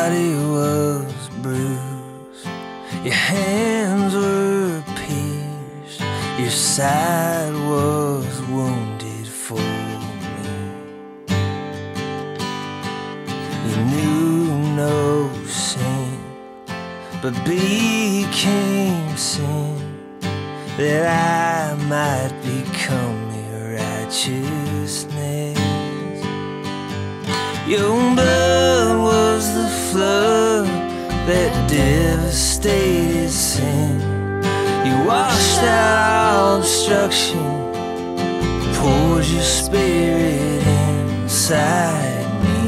body was bruised, your hands were pierced, your side was wounded for me. You knew no sin, but became sin, that I might become your righteousness. Your blood was the flood that devastated sin. You washed out all obstruction, poured your spirit inside me.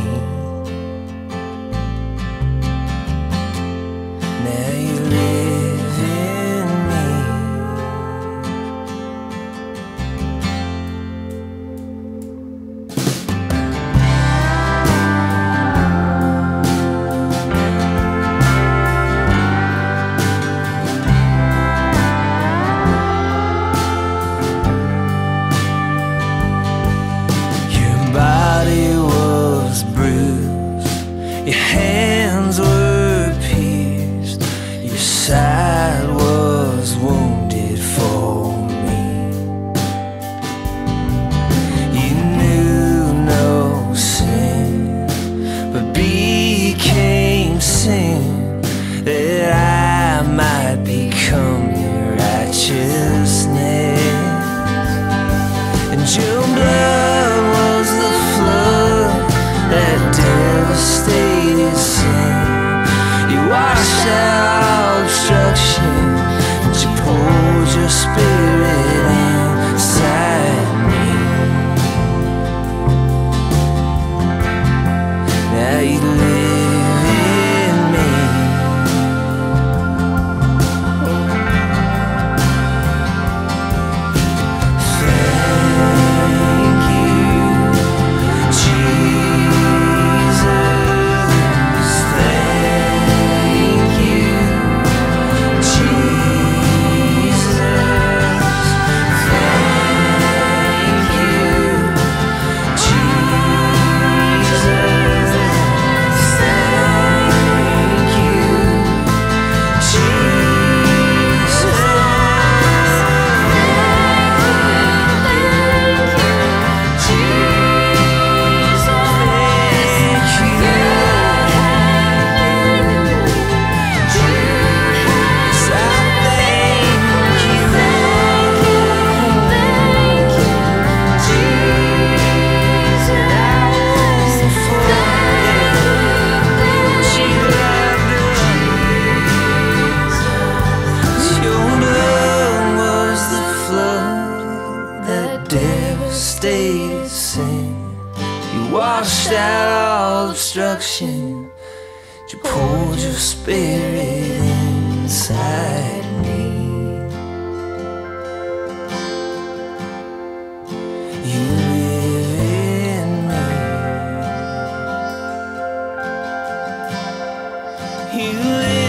Now you live in me. Your hands were pierced, your side was wounded for me. You knew no sin, but became sin, that I might become your righteousness. And your blood was the flood that devastated sin. You washed out obstruction, and you poured your spirit inside me. Now you live in me. Thank you, Jesus. Thank you, Jesus. Thank you, Jesus. Thank devastated sin. You washed out all obstruction, you poured your spirit inside me. You live in me. You live